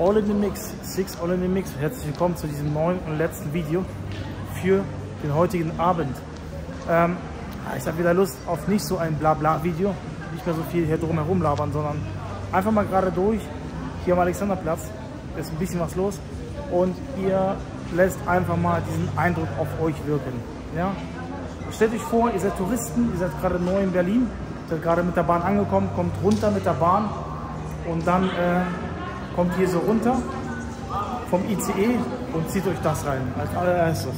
All in the Mix, Six All in the Mix. Herzlich willkommen zu diesem neuen und letzten Video für den heutigen Abend. Ich habe wieder Lust auf nicht so ein Blabla-Video, nicht mehr so viel hier drum herum labern, sondern einfach mal gerade durch. Hier am Alexanderplatz ist ein bisschen was los und ihr lässt einfach mal diesen Eindruck auf euch wirken. Ja? Stellt euch vor, ihr seid Touristen, ihr seid gerade neu in Berlin, seid gerade mit der Bahn angekommen, kommt runter mit der Bahn und dann kommt hier so runter vom ICE und zieht euch das rein als allererstes.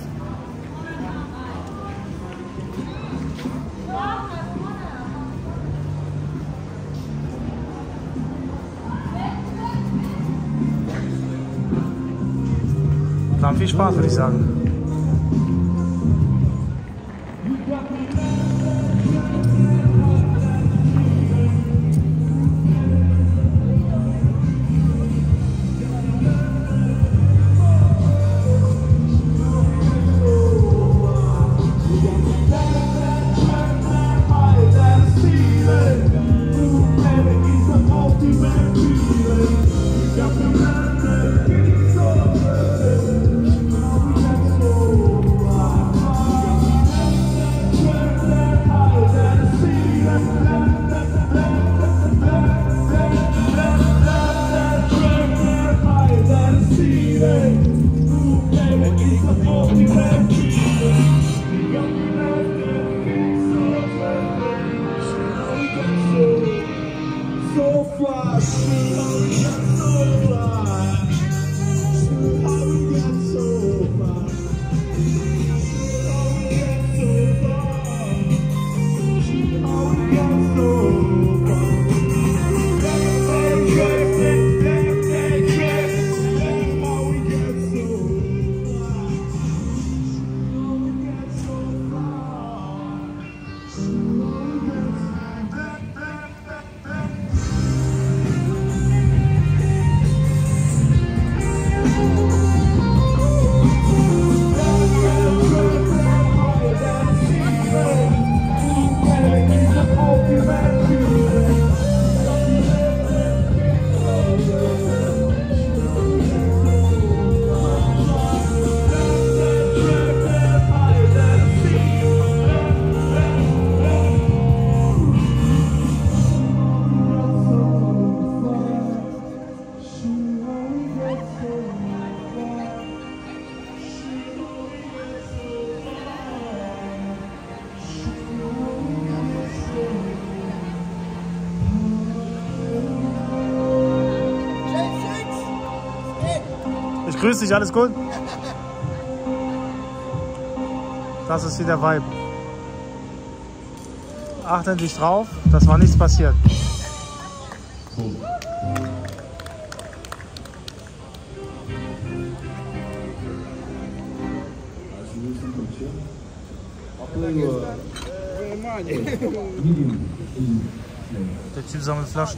Dann viel Spaß, würde ich sagen. Grüß dich, alles gut? Das ist hier der Vibe. Achten dich drauf, dass war nichts passiert. Der Typ sammelt Flaschen.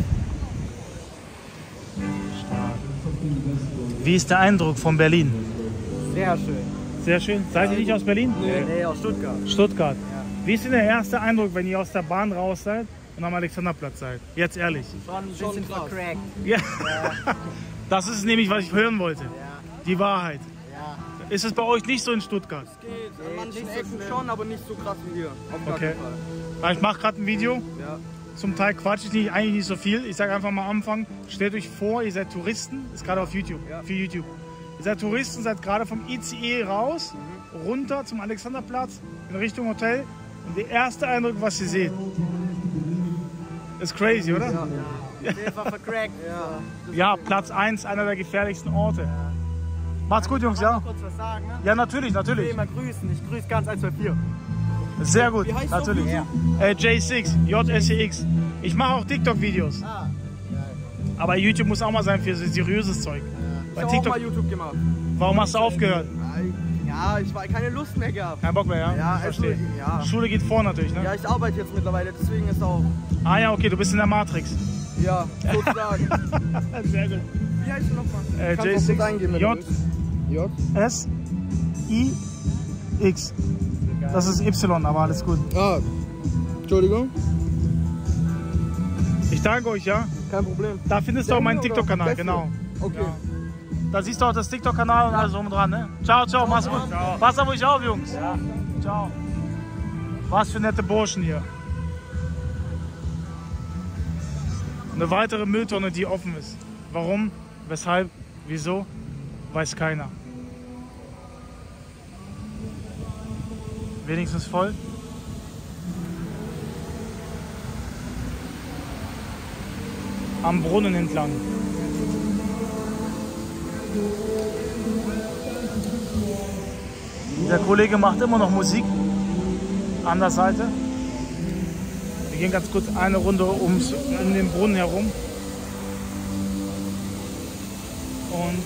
Wie ist der Eindruck von Berlin? Sehr schön. Sehr schön. Seid ihr nicht aus Berlin? Nee, aus Stuttgart. Stuttgart. Ja. Wie ist denn der erste Eindruck, wenn ihr aus der Bahn raus seid und am Alexanderplatz seid? Jetzt ehrlich. Schon ein bisschen vercrackt. Ja. Das ist nämlich, was ich hören wollte. Ja. Die Wahrheit. Ja. Ist es bei euch nicht so in Stuttgart? Es geht. An manchen Ecken schon, aber nicht so krass wie hier. Auf okay. Fall. Ich mache gerade ein Video. Ja. Zum Teil quatsche ich nicht, eigentlich nicht so viel. Ich sage einfach mal am Anfang, stellt euch vor, ihr seid Touristen, ist gerade auf YouTube, für YouTube. Ihr seid Touristen, seid gerade vom ICE raus, runter zum Alexanderplatz, in Richtung Hotel. Und der erste Eindruck, was ihr seht, ist crazy, oder? Ja, ja. Vercrackt. Ja, Platz 1, einer der gefährlichsten Orte. Ja. Macht's gut, Jungs, ja? Kurz was sagen, ne? Ja, natürlich, natürlich. Ich will mal grüßen, ich grüße ganz 124. Sehr gut, wie heißt natürlich. Ja. J6, JSEX. Ich mache auch TikTok-Videos. Ah, aber YouTube muss auch mal sein für seriöses Zeug. Ich habe auch mal YouTube gemacht. Warum hast du aufgehört? Ja, ich war keine Lust mehr gehabt. Kein Bock mehr, ja? Ja, verstehe. Ja. Schule geht vor natürlich, ne? Ja, ich arbeite jetzt mittlerweile, deswegen ist auch... Ah ja, okay, du bist in der Matrix. Ja, sozusagen. Sehr gut. Wie heißt du nochmal? J6, JSIX. Das ist Y, aber alles gut. Ah, Entschuldigung. Ich danke euch, ja? Kein Problem. Da findest du auch meinen TikTok-Kanal, genau. Okay. Ja. Da siehst du auch das TikTok-Kanal und alles drum und dran, ne? Ciao, ciao, mach's gut. Ciao. Pass auf euch auf, Jungs. Ja. Ciao. Was für nette Burschen hier. Eine weitere Mülltonne, die offen ist. Warum? Weshalb? Wieso? Weiß keiner. Wenigstens voll. Am Brunnen entlang. Der Kollege macht immer noch Musik an der Seite. Wir gehen ganz kurz eine Runde um den Brunnen herum. Und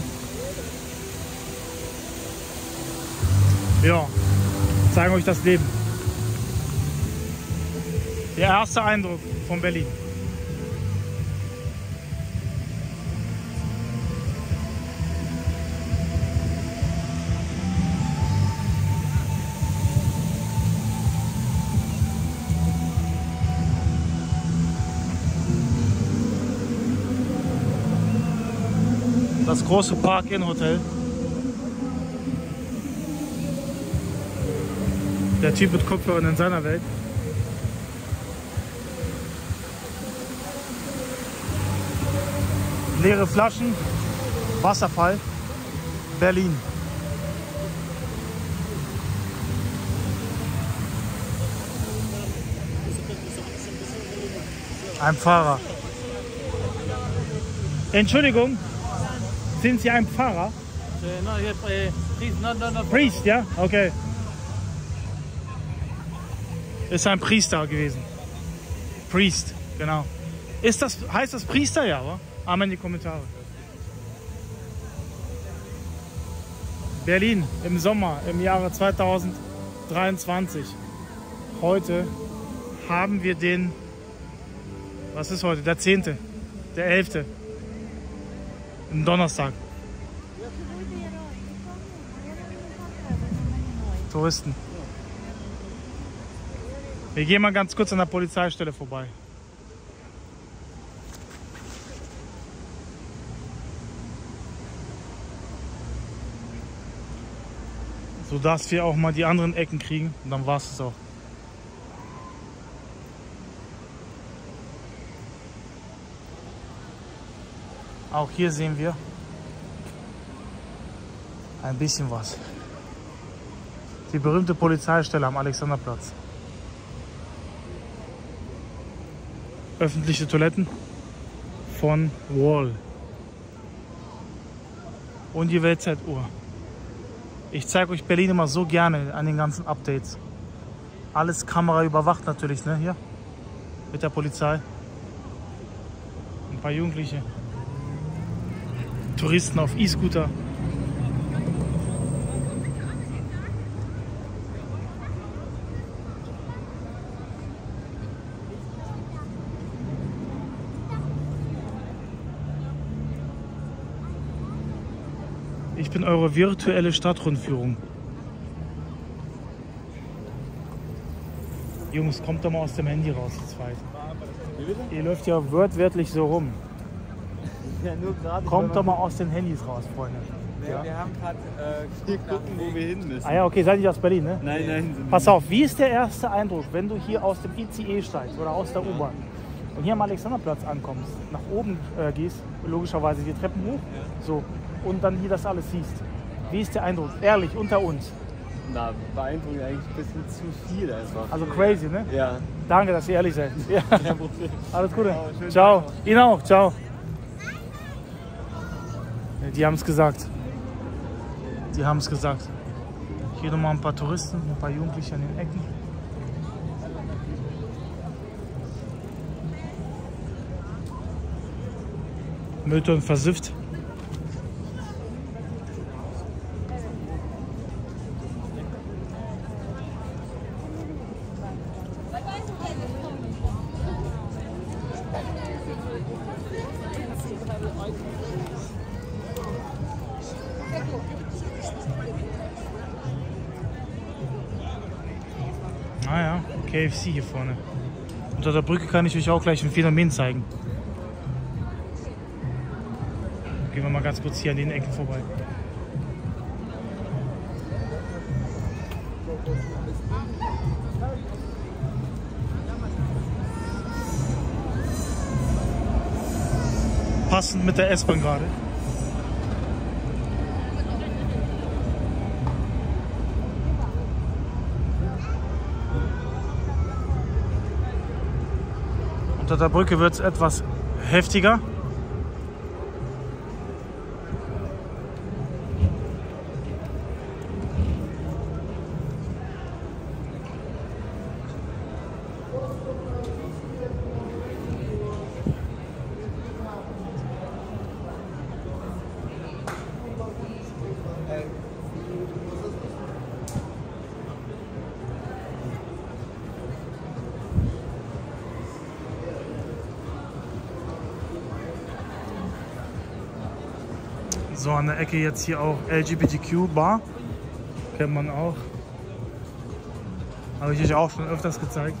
ja, zeigen euch das Leben. Der erste Eindruck von Berlin. Das große Park-In-Hotel. Der Typ mit Kopfhörern in seiner Welt. Leere Flaschen, Wasserfall, Berlin. Ein Fahrer. Entschuldigung, sind Sie ein Pfarrer? Priest, ja? Okay. Ist ein Priester gewesen. Priest, genau. Heißt das Priester, ja, oder? Amen in die Kommentare. Berlin im Sommer, im Jahre 2023. Heute haben wir den, was ist heute? Der 10., der 11., ein Donnerstag. Touristen. Wir gehen mal ganz kurz an der Polizeistelle vorbei. So dass wir auch mal die anderen Ecken kriegen und dann war es auch. Auch hier sehen wir ein bisschen was. Die berühmte Polizeistelle am Alexanderplatz. Öffentliche Toiletten von Wall. Und die Weltzeituhr. Ich zeige euch Berlin immer so gerne an den ganzen Updates. Alles Kamera überwacht natürlich, ne, hier mit der Polizei. Ein paar Jugendliche. Touristen auf E-Scooter. Ich bin eure virtuelle Stadtrundführung. Jungs, kommt doch mal aus dem Handy raus, zu zweit. Ihr läuft ja wörtlich so rum. Ja, nur gerade. Kommt doch mal aus den Handys raus, Freunde. Ja? Wir haben gerade gucken, wo wir hin müssen. Ah ja, okay, seid ihr aus Berlin, ne? Nein, nein. Pass auf, wie ist der erste Eindruck, wenn du hier aus dem ICE steigst oder aus der U-Bahn und hier am Alexanderplatz ankommst, nach oben gehst, logischerweise die Treppen hoch, so, und dann hier das alles siehst? Wie ist der Eindruck? Ehrlich, unter uns. Na, beeindruckend eigentlich ein bisschen zu viel einfach. Also crazy, ne? Ja. Danke, dass ihr ehrlich seid. Ja. Kein Problem. Alles Gute. Ciao. Ciao. Ihnen auch. Ciao. Die haben es gesagt. Die haben es gesagt. Hier nochmal ein paar Touristen, ein paar Jugendliche an den Ecken. Mülltonnen versifft. Ah ja, KFC hier vorne. Unter der Brücke kann ich euch auch gleich ein Phänomen zeigen. Gehen wir mal ganz kurz hier an den Ecken vorbei. Passend mit der S-Bahn gerade. Unter der Brücke wird es etwas heftiger. So, an der Ecke jetzt hier auch LGBTQ-Bar. Kennt man auch. Habe ich euch auch schon öfters gezeigt.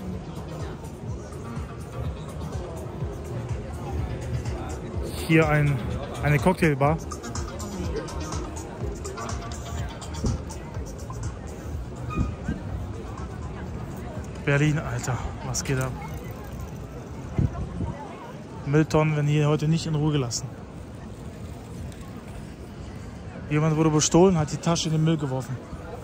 Hier eine Cocktailbar. Berlin, Alter, was geht ab? Mülltonnen werden hier heute nicht in Ruhe gelassen. Jemand wurde bestohlen, hat die Tasche in den Müll geworfen.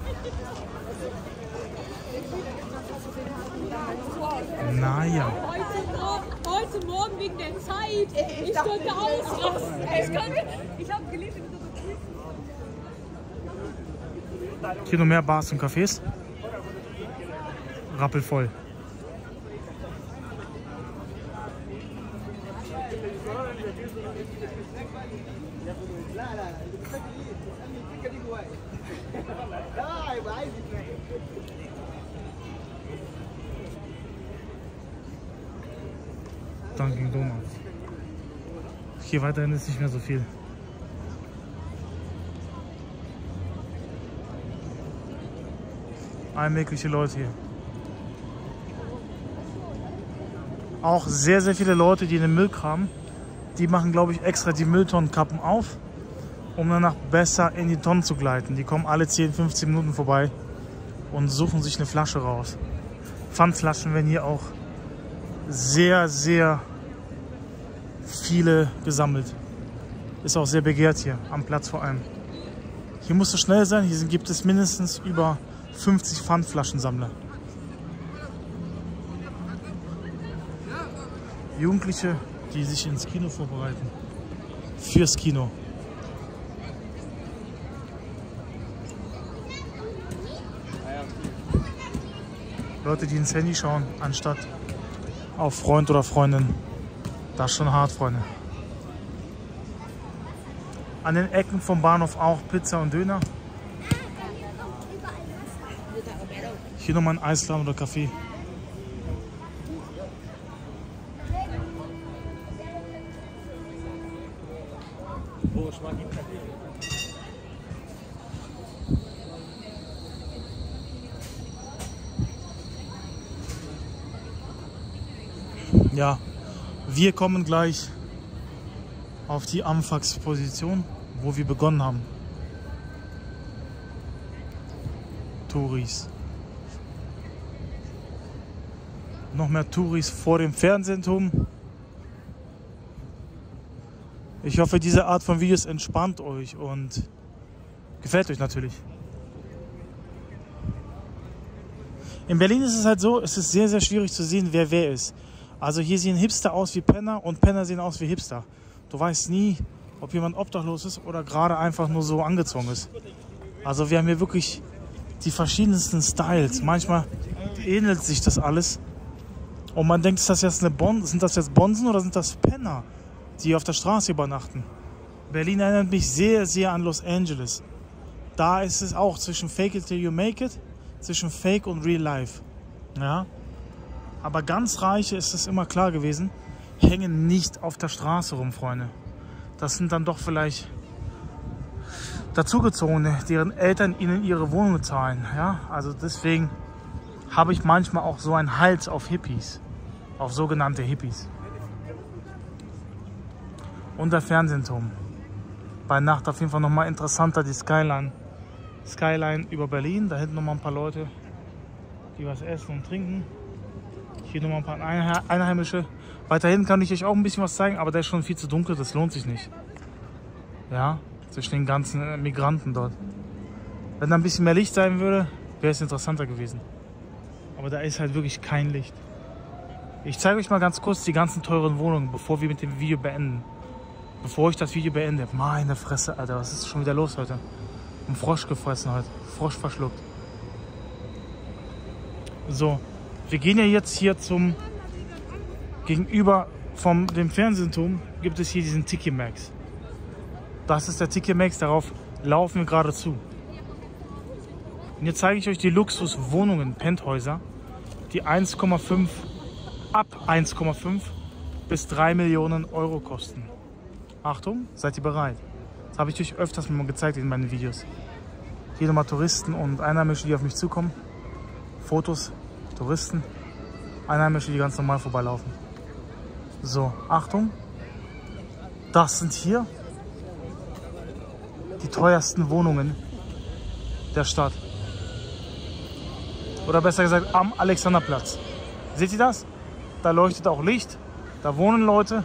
Naja. Heute Morgen wegen der Zeit. Ich konnte ausrasten. Ich habe gelesen. Hier noch mehr Bars und Cafés. Rappelvoll. Dunkin' Donuts. Hier weiterhin ist nicht mehr so viel. Allmähliche Leute hier. Auch sehr, sehr viele Leute, die in den Müll kramen. Die machen, glaube ich, extra die Mülltonnenkappen auf, um danach besser in die Tonnen zu gleiten. Die kommen alle 10, 15 Minuten vorbei und suchen sich eine Flasche raus. Pfandflaschen werden hier auch sehr, sehr viele gesammelt. Ist auch sehr begehrt hier, am Platz vor allem. Hier musst du schnell sein, hier gibt es mindestens über 50 Pfandflaschensammler. Jugendliche, die sich ins Kino vorbereiten. Fürs Kino. Leute, die ins Handy schauen, anstatt auf Freund oder Freundin. Das ist schon hart, Freunde. An den Ecken vom Bahnhof auch Pizza und Döner. Hier nochmal ein Eisladen oder Kaffee. Ja, wir kommen gleich auf die Anfangsposition, wo wir begonnen haben. Touris. Noch mehr Touris vor dem Fernsehturm. Ich hoffe, diese Art von Videos entspannt euch und gefällt euch natürlich. In Berlin ist es halt so, es ist sehr, sehr schwierig zu sehen, wer ist. Also hier sehen Hipster aus wie Penner und Penner sehen aus wie Hipster. Du weißt nie, ob jemand obdachlos ist oder gerade einfach nur so angezogen ist. Also wir haben hier wirklich die verschiedensten Styles. Manchmal ähnelt sich das alles. Und man denkt, ist das jetzt sind das jetzt Bonzen oder sind das Penner, die auf der Straße übernachten? Berlin erinnert mich sehr, sehr an Los Angeles. Da ist es auch zwischen Fake it till you make it, zwischen Fake und Real Life. Ja? Aber ganz Reiche, ist es immer klar gewesen, hängen nicht auf der Straße rum, Freunde. Das sind dann doch vielleicht Dazugezogene, deren Eltern ihnen ihre Wohnung zahlen. Ja? Also deswegen habe ich manchmal auch so einen Hals auf Hippies, auf sogenannte Hippies. Und der Fernsehturm. Bei Nacht auf jeden Fall nochmal interessanter die Skyline. Skyline über Berlin. Da hinten nochmal ein paar Leute, die was essen und trinken. Hier nochmal ein paar Einheimische. Weiterhin kann ich euch auch ein bisschen was zeigen, aber der ist schon viel zu dunkel, das lohnt sich nicht. Ja, zwischen den ganzen Migranten dort. Wenn da ein bisschen mehr Licht sein würde, wäre es interessanter gewesen. Aber da ist halt wirklich kein Licht. Ich zeige euch mal ganz kurz die ganzen teuren Wohnungen, bevor wir mit dem Video beenden. Bevor ich das Video beende. Meine Fresse, Alter, was ist schon wieder los heute? Ein Frosch gefressen heute. Frosch verschluckt. So, wir gehen ja jetzt hier zum... Gegenüber von dem Fernsehturm gibt es hier diesen Tiki Max. Das ist der Tiki Max, darauf laufen wir gerade zu. Und jetzt zeige ich euch die Luxuswohnungen, Penthäuser, die ab 1,5 bis 3 Millionen Euro kosten. Achtung, seid ihr bereit? Das habe ich euch öfters mal gezeigt in meinen Videos. Hier nochmal Touristen und Einheimische, die auf mich zukommen. Fotos, Touristen, Einheimische, die ganz normal vorbeilaufen. So, Achtung. Das sind hier die teuersten Wohnungen der Stadt. Oder besser gesagt am Alexanderplatz. Seht ihr das? Da leuchtet auch Licht. Da wohnen Leute.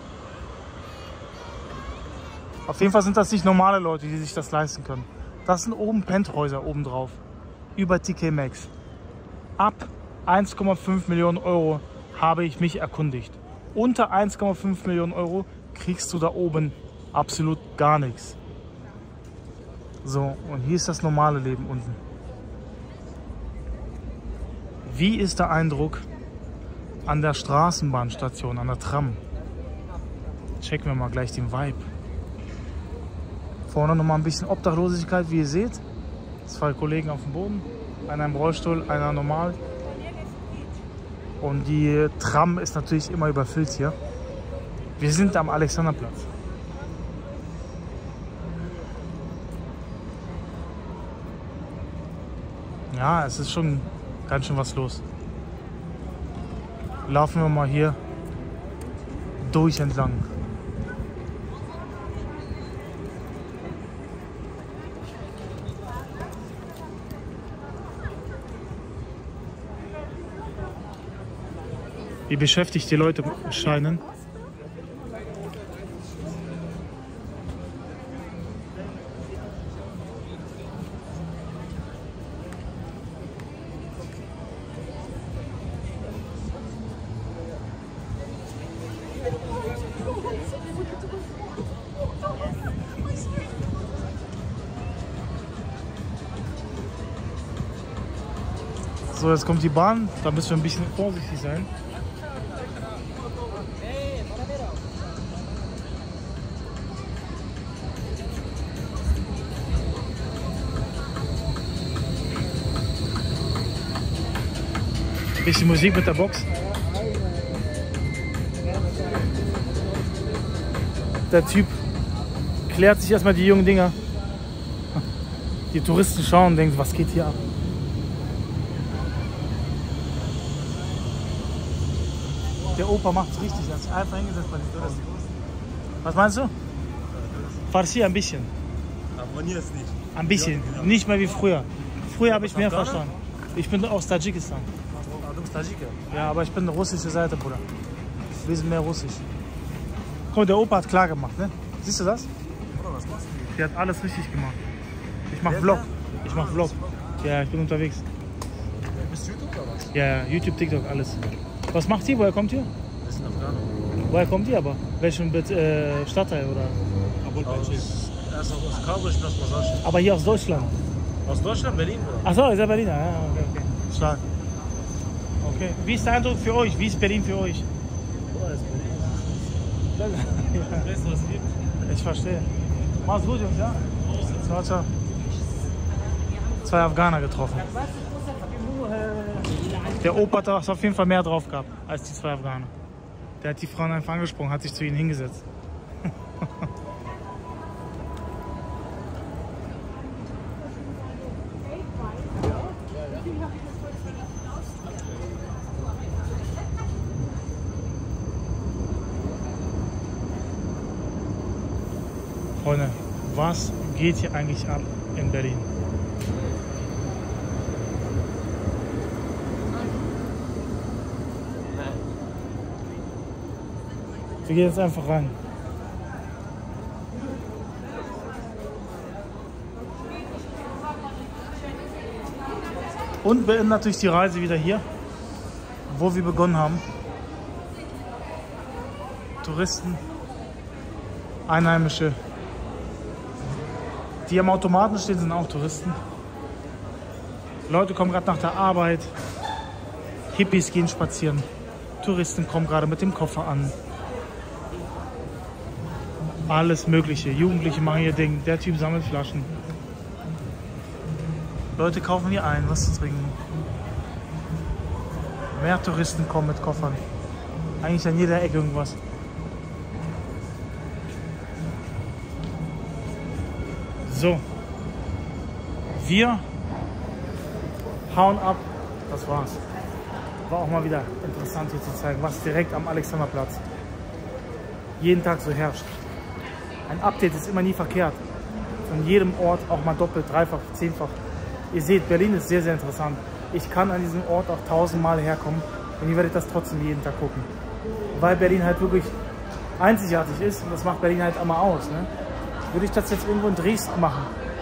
Auf jeden Fall sind das nicht normale Leute, die sich das leisten können. Das sind oben Penthäuser oben drauf. Über TK Maxx. Ab 1,5 Millionen Euro habe ich mich erkundigt. Unter 1,5 Millionen Euro kriegst du da oben absolut gar nichts. So, und hier ist das normale Leben unten. Wie ist der Eindruck an der Straßenbahnstation, an der Tram? Checken wir mal gleich den Vibe. Vorne nochmal ein bisschen Obdachlosigkeit, wie ihr seht. 2 Kollegen auf dem Boden, einer im Rollstuhl, einer normal. Und die Tram ist natürlich immer überfüllt hier. Wir sind am Alexanderplatz. Ja, es ist schon ganz schön was los. Laufen wir mal hier durch entlang. Wie beschäftigt die Leute scheinen. So, jetzt kommt die Bahn, da müssen wir ein bisschen vorsichtig sein. Bisschen Musik mit der Box. Der Typ klärt sich erstmal die jungen Dinger. Die Touristen schauen und denken, was geht hier ab? Der Opa macht es richtig, er hat sich einfach hingesetzt bei den Touristen. Was meinst du? Farsi ein bisschen. Abonnierst nicht. Ein bisschen, Ja, genau. nicht mehr wie früher. Früher habe ich mehr verstanden. Ich bin aus Tadschikistan. Du bist Tadschike? Ja, aber ich bin russische Seite, Bruder. Wir sind mehr russisch. Guck, der Opa hat klar gemacht, ne? Siehst du das? Bruder, was machst du? Der hat alles richtig gemacht. Ich mach Vlog. Ich mach Vlog. Ja, ich bin unterwegs. Bist du YouTube oder was? Ja, YouTube, TikTok, alles. Was macht ihr? Woher kommt ihr? Wir sind Afghaner. Woher kommt ihr aber? Welchen Stadtteil oder? Er ist aus Kabul, ich bin aus Massachi. Aber hier aus Deutschland. Aus Deutschland, Berlin, Bruder. Achso, ist er Berliner? Ja, okay. Stark. Okay. Wie ist der Eindruck für euch? Wie ist Berlin für euch? Bruder, ist Berlin. Ja. Weißt du, was es gibt? Ich verstehe. Mach's gut, Jungs, ja? Ciao, ciao. 2 Afghaner getroffen. Der Opa hat auf jeden Fall mehr drauf gehabt als die 2 Afghaner. Der hat die Frauen einfach angesprochen, hat sich zu ihnen hingesetzt. Freunde, Was geht hier eigentlich ab in Berlin? Wir gehen jetzt einfach rein. Und beenden natürlich die Reise wieder hier, wo wir begonnen haben. Touristen, Einheimische, die am Automaten stehen, sind auch Touristen. Leute kommen gerade nach der Arbeit, Hippies gehen spazieren, Touristen kommen gerade mit dem Koffer an. Alles Mögliche, Jugendliche machen ihr Ding, der Typ sammelt Flaschen. Leute kaufen hier ein, was zu trinken. Mehr Touristen kommen mit Koffern. Eigentlich an jeder Ecke irgendwas. So. Wir hauen ab. Das war's. War auch mal wieder interessant hier zu zeigen, was direkt am Alexanderplatz jeden Tag so herrscht. Ein Update ist immer nie verkehrt. Von jedem Ort auch mal doppelt, dreifach, zehnfach. Ihr seht, Berlin ist sehr, sehr interessant. Ich kann an diesem Ort auch 1000 Mal herkommen und ihr werdet das trotzdem jeden Tag gucken. Weil Berlin halt wirklich einzigartig ist und das macht Berlin halt einmal aus. Ne? Würde ich das jetzt irgendwo in Dresden machen,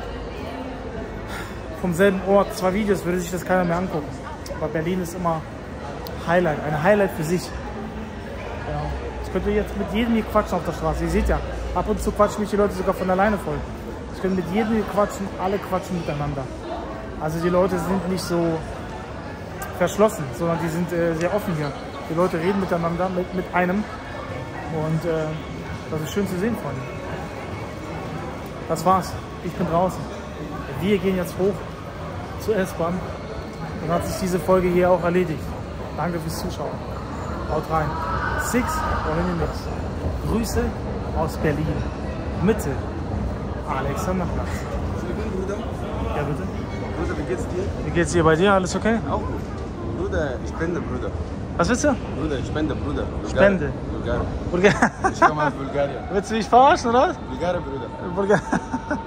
vom selben Ort, 2 Videos, würde sich das keiner mehr angucken. Aber Berlin ist immer Highlight, ein Highlight für sich. Ja. Ich könnte jetzt mit jedem hier quatschen auf der Straße. Ihr seht ja, ab und zu quatschen mich die Leute sogar von alleine voll. Ich könnte mit jedem hier quatschen, alle quatschen miteinander. Also die Leute sind nicht so verschlossen, sondern die sind sehr offen hier. Die Leute reden miteinander, mit einem. Und das ist schön zu sehen, Freunde. Das war's. Ich bin draußen. Wir gehen jetzt hoch zur S-Bahn. Dann hat sich diese Folge hier auch erledigt. Danke fürs Zuschauen. Haut rein. Six oder Mix. Grüße aus Berlin. Mitte. Alexanderplatz. Bruder. Ja, bitte. Bruder, wie geht's dir? Wie geht's dir bei dir? Alles okay? Auch gut. Bruder, ich spende, Bruder. Was willst du? Bruder, ich spende, Bruder. Spende. Bulgarien. Ich komme aus Bulgarien. Willst du mich verarschen, oder? Bulgarien, Bruder. Bulgarien.